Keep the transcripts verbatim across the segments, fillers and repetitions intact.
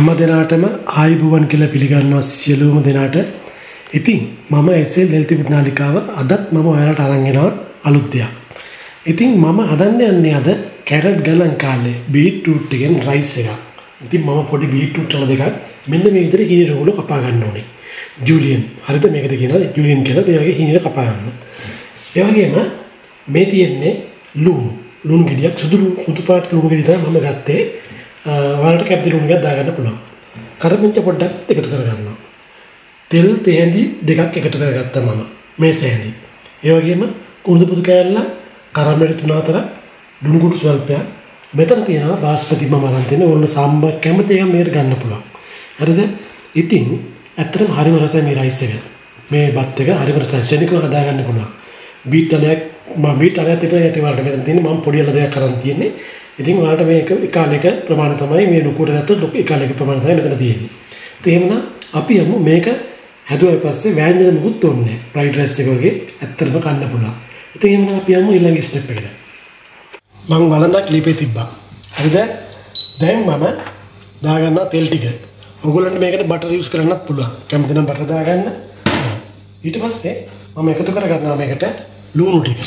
හැම දිනාටම ආයුබෝවන් කියලා පිළිගන්නවා සියලුම දිනාට. ඉතින් මම එස්.එල්. හෙල්ති ෆුඩ් නාලිකාව අදත් මම ඔයාලට අරන් එනවා අලුත් දෙයක්. ඉතින් මම හදන්න යන්නේ අද කැරට් ගණන් කාලේ බීට්රූට් එකෙන් රයිස් එකක්. ඉතින් මම පොඩි බීට්රූට් වල දෙකක් මෙන්න මේ විදිහට හිණි රෝල කපා ගන්න ඕනේ. ජූලියන් හරිද මේකට කියනවා ජූලියන් කියලා මේ වගේ හිණිල කපා ගන්න. ඒ වගේම මේ තියෙන්නේ ලුණු. ලුණු ගෙඩියක් සුදු සුදු පාට ලුණු ගෙඩිය තමයි මම ගත්තේ. ඔයාලට කැප්ටි ලුණු එකක් දාගන්න පුළුවන්. කරපිංච පොඩ්ඩක් එකතු කරගන්නවා. තෙල් තෙහෙඳි දෙකක් එකතු කරගත්තා මම. මේ සෑඳි. ඒ වගේම කුණුදු පුදු කෑල්ල කරමෙඩ තුන හතර ලුණු කුඩු ස්වල්පයක්. මෙතන තියෙනවා බාස්මති මම අරන් තියෙන ඕන සාම්බර් කැමති එක මේකට ගන්න පුළුවන්. හරිද? ඉතින් ඇත්තටම හරිම රසයි මේ රයිස් එක. මේ බත් එක හරිම රසයි. ශ්‍රේණිකව හදාගන්න පුළුවන්. බීට් අලයක් මම බීට් අලයක් තිබුණා ඒත් වලට මෙතන තියෙන්නේ මම පොඩි අල දෙයක් කරන් තියෙන්නේ. ඉතින් ඔයාලට මේක එකාලයක ප්‍රමාණය තමයි මේ ලොකුවට ගත්තොත් ලොකු එකාලයක ප්‍රමාණය තමයි මෙතන තියෙන්නේ. ඒ එහෙමනම් අපි යමු මේක හැදුවා පස්සේ වෑංජන මුකුත් ඕනේ නැහැ. ෆ්‍රයිඩ් රයිස් එක වගේ ඇත්තටම කන්න පුළුවන්. ඉතින් එහෙමනම් අපි යමු ඊළඟ ස්ටෙප් එකට. මම වලඳක් ලිපේ තිබ්බා. හරිද? දැන් මම දාගන්නවා තෙල් ටික. ඔයගොල්ලන්ට මේකට බටර් යූස් කරන්නත් පුළුවන්. කැමති නම් බටර් දාගන්න. ඊට පස්සේ මම එකතු කරගන්නවා මේකට ලුණු ටික.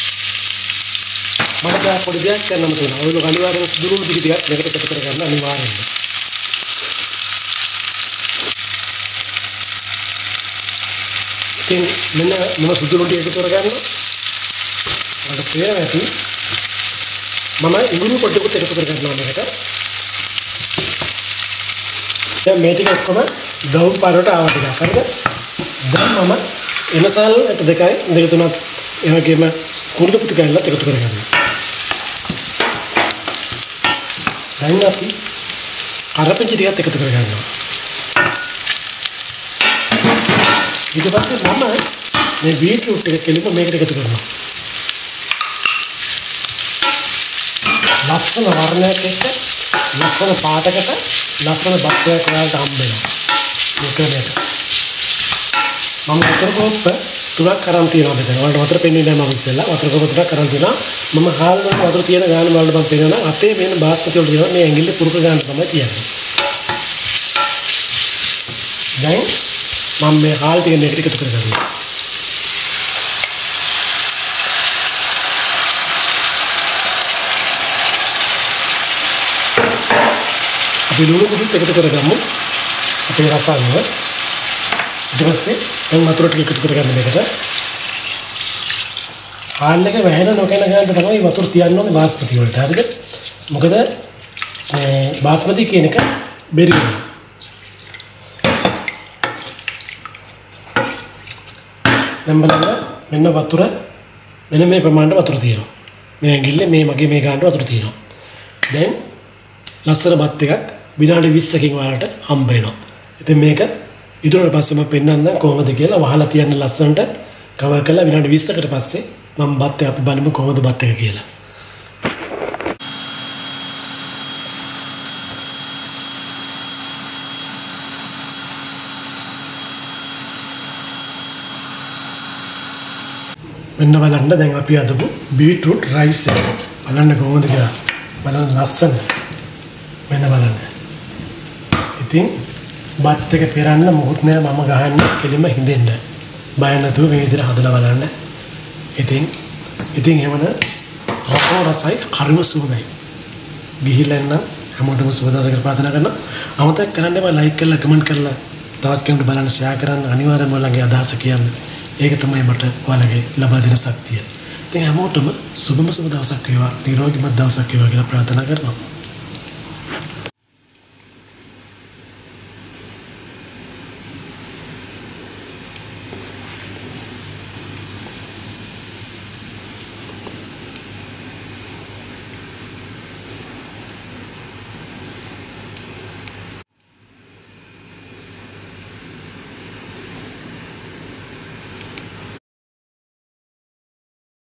මම දැන් පොඩි දෙයක් කරන්නම තියෙනවා. ඔයගොල්ලෝ අනිවාර්යෙන් දුරුළු ටික ටිකක් මේකට එකතු කරගන්න අනිවාර්යෙන්ම. ඉතින් මෙන්න මම සුදුළු ටික එකතු කරගන්නවා. මට තේරෙන්නේ නැති මම ඉඟුරු පොඩ්ඩකුත් එකතු කරගන්නවා මේකට. දැන් මේ ටික ඔක්කොම බ්‍රවුන් පාටට ආවා ටිකක්. හරිද? දැන් මම එනසල් එක දෙකයි දෙක තුනක් ඒ වගේම කුරුදු පුතු කැල්ලත් එකතු කරගන්නවා. දැන් අපි කරපිංචි ටිකත් එකතු කරගන්නවා. ඊට පස්සේ මම මේ බීට්රූට් එක කෙලිම මේකට එකතු කරනවා. ලස්සන වර්ණයක් එක්ක ලස්සන පාටකට ලස්සන බත්යක් වලට හම්බ වෙනවා. මේකකට මම වතුර කෝප්ප තුනක් කරන් තියනවා මෙතන. වලට වතුර පෙන්නේ නැහැ මම ඉස්සෙල්ලා. වතුර කෝප්ප තුනක් කරන් තියනවා. මම හාල් වල වතුර තියෙන ගාන වලට මම පෙන්නනවා. අතේ මෙන්න බාස්මති වල තියෙනවා. මේ ඇඟිල්ල පුරුක ගන්න තමයි තියන්නේ. දැන් මම මේ හාල් ටික මේකට එකතු කරගන්නවා. අපි ලුණු කුඩුත් එකතු කරගමු. අපේ රසායනව. ඊට පස්සේ දැන් වතුර ටික එකතු කරගන්න මේකට. හාල් එක වැහෙන නොකැන ගන්න තමයි වතුර තියන්න ඕනේ බාස්මති වලට. හරිද? මොකද මේ බාස්මති කියන එක බෙරි වෙනවා. දැන් බලන්න මෙන්න වතුර මෙන්න මේ ප්‍රමාණයට වතුර තියෙනවා. මේ ඇඟිල්ලේ මේ මගේ මේ ගානට වතුර තියෙනවා. දැන් ලස්සන බත් එකක් විනාඩි විස්සකින් ඔයාලට හම්බ වෙනවා. ඉතින් මේක ඉදිරියට පස්සේ මම පෙන්නන්න කොහොමද කියලා වහලා තියන්න ලස්සනට කවර් කරලා විනාඩි විස්සකට පස්සේ මම බත් එක අපි බලමු කොහොමද බත් එක කියලා. මෙන්න බලන්න දැන් අපි අදපු බීට්රූට් රයිස් එක. බලන්න කොහොමද කියලා. බලන්න ලස්සන. මෙන්න බලන්න. ඉතින් බත් එක පෙරන්න මොකුත් නෑ මම ගහන්නේ කෙලිම හිඳෙන්න. බය නැතුව මේ විදිහට හදලා බලන්න. ඉතින් ඉතින් එවන රසෝ රසයි හරිම සුවඳයි. ගිහිල්ලා එන්න හැමෝටම සුවදායක ප්‍රාර්ථනා කරනවා. අමතක කරන්න එපා ලයික් කරලා කමෙන්ට් කරලා තවත් කෙනෙකුට බලන්න ෂෙයා කරන්න අනිවාර්යයෙන්ම ඔයාලගේ අදහස කියන්න. ඒක තමයි මට ඔයාලගේ ලබා දෙන ශක්තිය. ඉතින් හැමෝටම සුබම සුබ දවසක් වේවා. නිරෝගීමත් දවසක් වේවා කියලා ප්‍රාර්ථනා කරනවා.